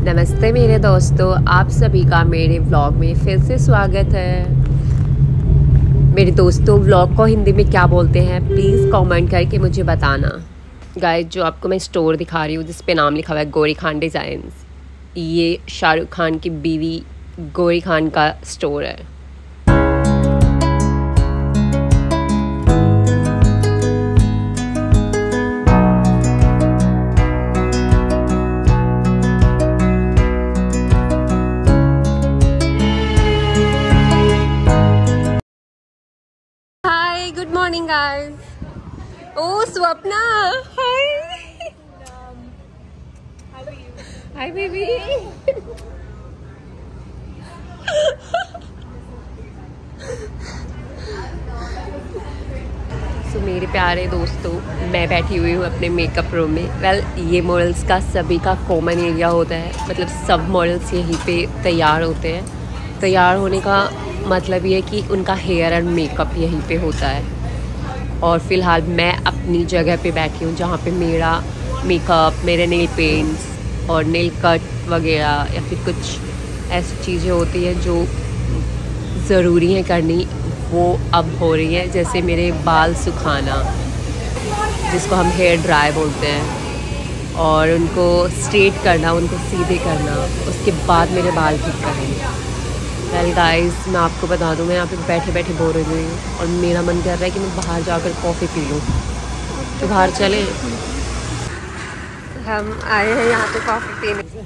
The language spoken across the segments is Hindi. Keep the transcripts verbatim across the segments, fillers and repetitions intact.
नमस्ते मेरे दोस्तों, आप सभी का मेरे व्लॉग में फिर से स्वागत है। मेरे दोस्तों, व्लॉग को हिंदी में क्या बोलते हैं प्लीज़ कमेंट करके मुझे बताना। गाइस, जो आपको मैं स्टोर दिखा रही हूँ जिस पे नाम लिखा हुआ है गौरी खान डिज़ाइंस, ये शाहरुख खान की बीवी गौरी खान का स्टोर है। Good morning guys. Oh Swapna, hi. Um, how are you? Hi baby. So मेरे प्यारे दोस्तों, मैं बैठी हुई हूँ अपने मेकअप रूम में। वेल well, ये मॉडल्स का सभी का कॉमन एरिया होता है, मतलब सब मॉडल्स यहीं पे तैयार होते हैं। तैयार होने का मतलब ये कि उनका हेयर एंड मेकअप यहीं पे होता है। और फ़िलहाल मैं अपनी जगह पे बैठी हूँ जहाँ पे मेरा मेकअप, मेरे नेल पेंट्स और नेल कट वगैरह या फिर कुछ ऐसी चीज़ें होती हैं जो ज़रूरी है करनी, वो अब हो रही है। जैसे मेरे बाल सुखाना, जिसको हम हेयर ड्राई बोलते हैं, और उनको स्ट्रेट करना, उनको सीधे करना, उसके बाद मेरे बाल ठीक करना। वेल गाइस, मैं आपको बता दूं, मैं यहाँ पे बैठे बैठे बोर हो गई हूँ और मेरा मन कर रहा है कि मैं बाहर जाकर कॉफ़ी पी लूँ। तो बाहर चले, हम आए हैं यहाँ पे कॉफ़ी पीने।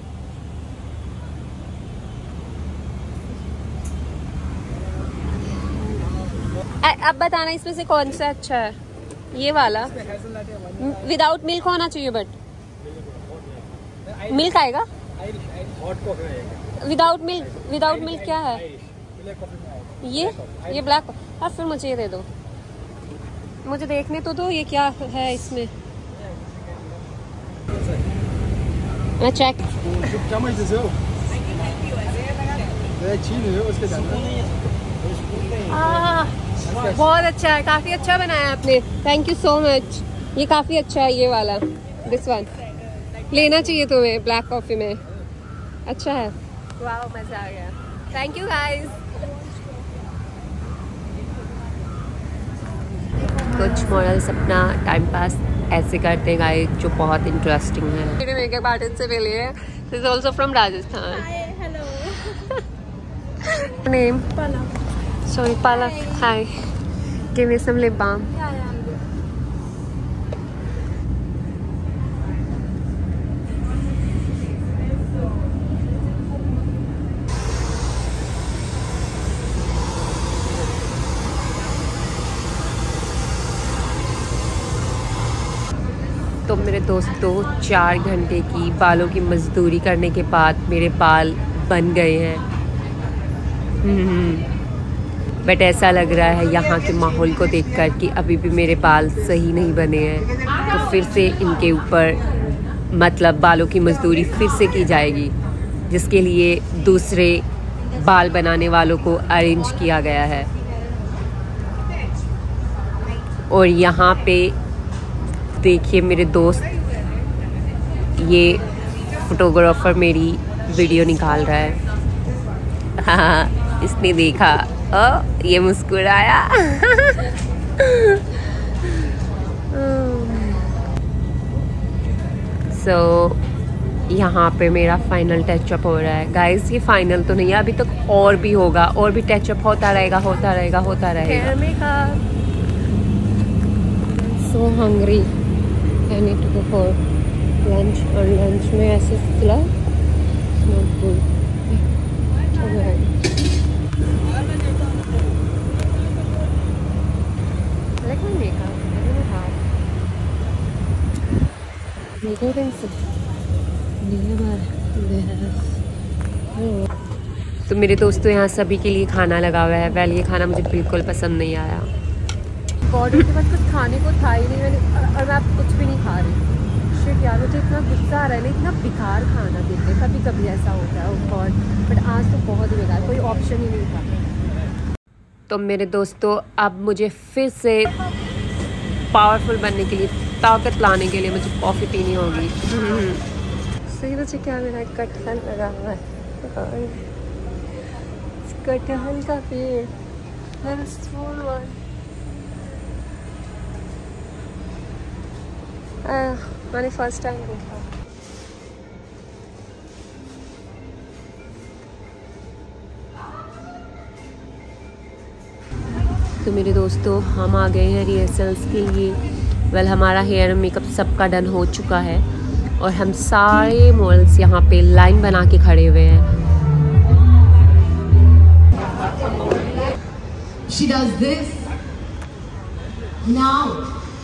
अब बताना इसमें से कौन सा अच्छा है। ये वाला विदाउट मिल्क होना चाहिए, बट मिल्क आएगा। विदाउट मिल्क, विदाउट मिल्क क्या है ये? ये ब्लैक। हाँ, फिर मुझे ये दे दो, मुझे देखने तो दो ये क्या है इसमें। मैं चेक। बहुत अच्छा है, काफी अच्छा बनाया आपने, थैंक यू सो मच। ये काफी अच्छा है, ये वाला, दिस वन लेना चाहिए तुम्हें ब्लैक कॉफी में, अच्छा है। वाह, मजा आ गया, थैंक यू गाइस। कुछ मॉडल्स अपना टाइम पास ऐसे करते हैं गाइस, जो बहुत इंटरेस्टिंग है। मेरे मेकअप आर्टिस्ट से मिली है, this is also from Rajasthan. Hi, hello. Name? Palak. Sorry, Palak. Hi. Give me some lip balm. Yeah, yeah, I'm good. तो मेरे दोस्तों, चार घंटे की बालों की मजदूरी करने के बाद मेरे बाल बन गए हैं। हम्म बट ऐसा लग रहा है यहाँ के माहौल को देखकर कि अभी भी मेरे बाल सही नहीं बने हैं, तो फिर से इनके ऊपर मतलब बालों की मजदूरी फिर से की जाएगी, जिसके लिए दूसरे बाल बनाने वालों को अरेंज किया गया है। और यहाँ पे देखिए मेरे दोस्त, ये फोटोग्राफर मेरी वीडियो निकाल रहा है। हाँ, इसने देखा, ओ, ये मुस्कुराया। सो so, यहाँ पे मेरा फाइनल टचअप हो रहा है गाइस। ये फाइनल तो नहीं है, अभी तक और भी होगा, और भी टचअप होता रहेगा होता रहेगा होता रहेगा। So hungry, I need to go for lunch. और लंच में ऐसे फिलहाल तो मेरे दोस्तों, यहाँ सभी के लिए खाना लगा हुआ है। वेल, ये खाना मुझे बिल्कुल पसंद नहीं आया। गॉड, उनके पास कुछ खाने को था ही नहीं, मैंने और मैं आप कुछ भी नहीं खा रही। शिट यार, मुझे इतना गुस्सा आ रहा है ना, इतना बेकार खाना देते, कभी कभी ऐसा होता है। ओह गॉड, बट आज तो बहुत ही बेकार, कोई ऑप्शन ही नहीं था। तो मेरे दोस्तों, अब मुझे फिर से पावरफुल बनने के लिए, ताकत लाने के लिए मुझे कॉफ़ी पीनी होगी। सही मुझे क्या मेरा कटहल लगा हुआ है और कटहल का पेड़ स्मॉल वन मैंने फर्स्ट टाइम देखा। तो मेरे दोस्तों हम आ गए हैं रिहर्सल्स के लिए। वेल हमारा हेयर मेकअप सबका डन हो चुका है और हम सारे मॉडल्स यहाँ पे लाइन बना के खड़े हुए हैं। She does this now.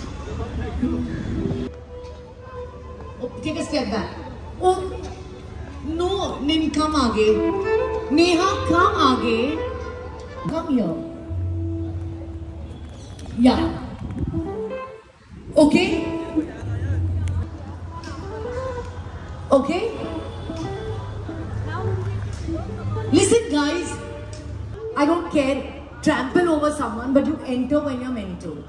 Oh, take a step back. Oh no, Nin, come आगे. Neha, come आगे. Come here. Yeah. Okay. Okay. Listen, guys. I don't care. Trample over someone, but you enter when you're meant to.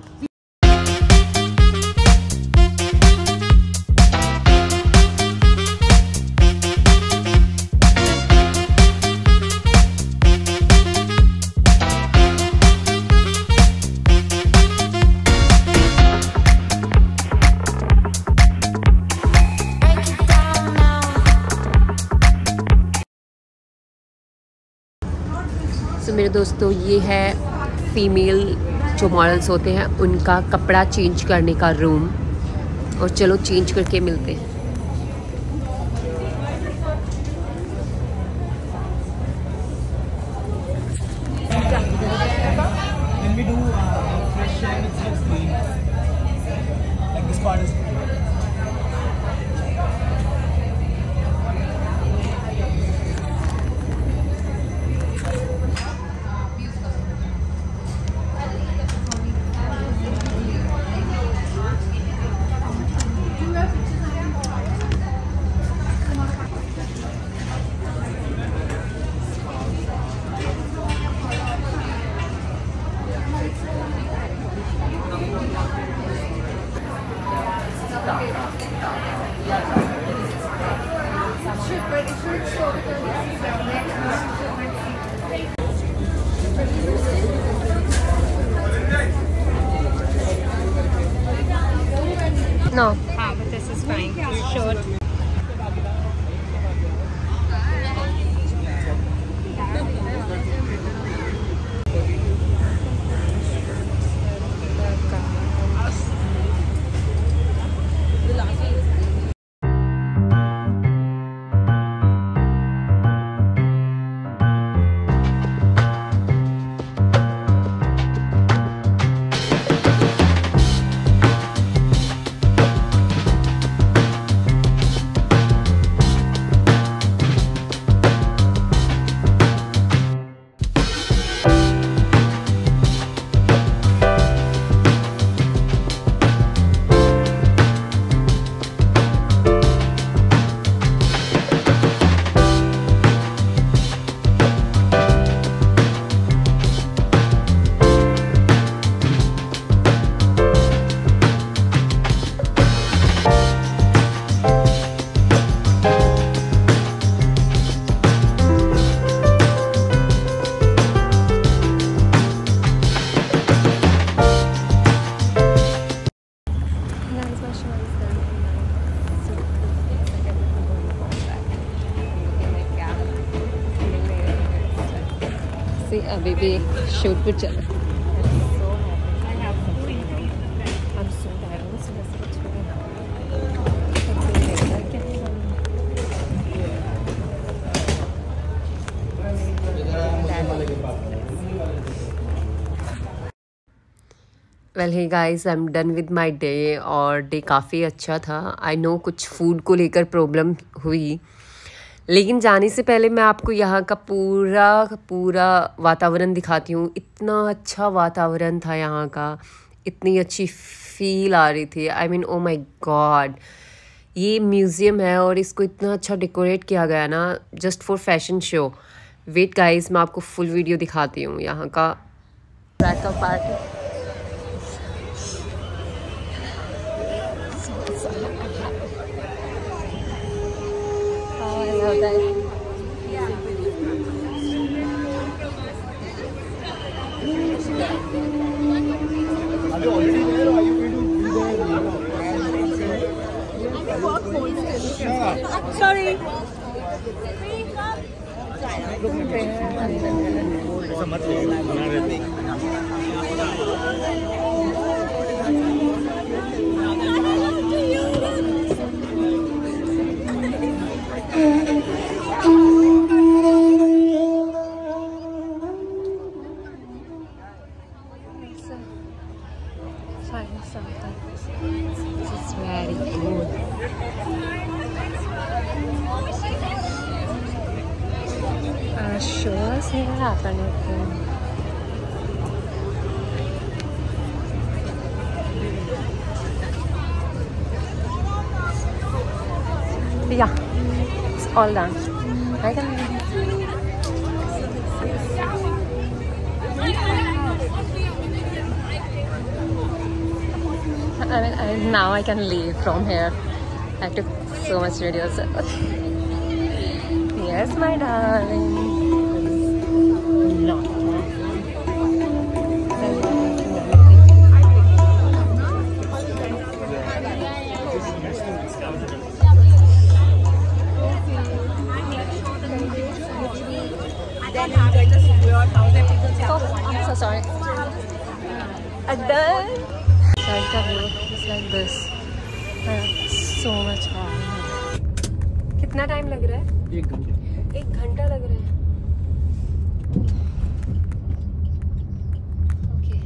तो मेरे दोस्तों ये है फीमेल जो मॉडल्स होते हैं उनका कपड़ा चेंज करने का रूम और चलो चेंज करके मिलते हैं। No. Ah, but this is fine. Short. अभी भी शूट पर चल रहा well hey guys I am done with my day और डे काफ़ी अच्छा था। आई नो कुछ फूड को लेकर प्रॉब्लम हुई, लेकिन जाने से पहले मैं आपको यहाँ का पूरा पूरा वातावरण दिखाती हूँ। इतना अच्छा वातावरण था यहाँ का, इतनी अच्छी फील आ रही थी। I mean oh my god, ये म्यूज़ियम है और इसको इतना अच्छा डेकोरेट किया गया ना, just for fashion show. Wait guys, मैं आपको फुल वीडियो दिखाती हूँ यहाँ का ट्रैक ऑफ पार्टी। क्या होता है। Sorry. Find something. This is very good. Uh, show us what happened with him. Yeah, it's all done. I can. I mean, I, now I can leave from here. I took so much videos. Yes, my darling. No. Oh, I'm so sorry. I'm done. Side का view is like this. So much fun. कितना टाइम लग रहा है? एक घंटा. एक घंटा लग रहा है. Okay.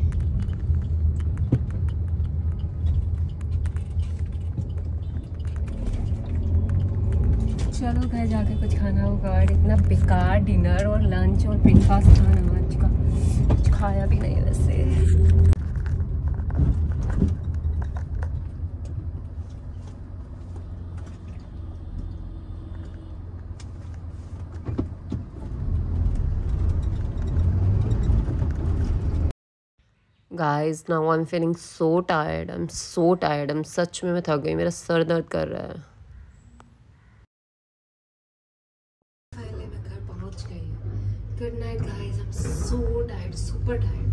चलो घर जाके कुछ खाना होगा. और इतना बेकार डिनर और लंच और ब्रेकफास्ट था ना आज का. कुछ खाया भी नहीं वैसे. Guys, now I'm feeling so tired. I'm so tired. I'm सच में मैं थक गई. मेरा सर दर्द कर रहा है. Finally मैं घर पहुंच गई. Good night, guys. I'm so tired, super tired.